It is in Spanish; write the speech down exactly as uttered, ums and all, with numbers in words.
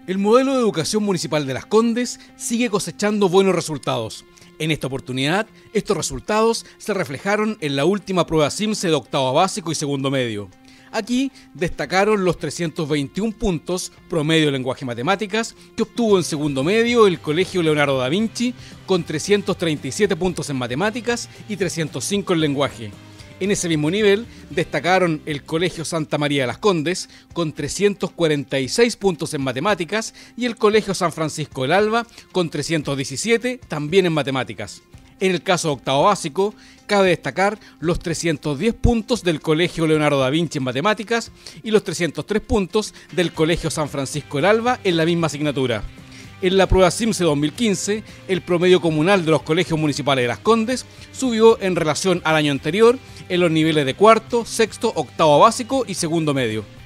El modelo de educación municipal de Las Condes sigue cosechando buenos resultados. En esta oportunidad, estos resultados se reflejaron en la última prueba CIMSE de octavo básico y segundo medio. Aquí destacaron los trescientos veintiún puntos promedio de lenguaje y matemáticas que obtuvo en segundo medio el Colegio Leonardo da Vinci con trescientos treinta y siete puntos en matemáticas y trescientos cinco en lenguaje. En ese mismo nivel destacaron el Colegio Santa María de Las Condes con trescientos cuarenta y seis puntos en matemáticas y el Colegio San Francisco del Alba con trescientos diecisiete también en matemáticas. En el caso de octavo básico, cabe destacar los trescientos diez puntos del Colegio Leonardo da Vinci en matemáticas y los trescientos tres puntos del Colegio San Francisco del Alba en la misma asignatura. En la prueba CIMSE dos mil quince, el promedio comunal de los colegios municipales de Las Condes subió en relación al año anterior en los niveles de cuarto, sexto, octavo básico y segundo medio.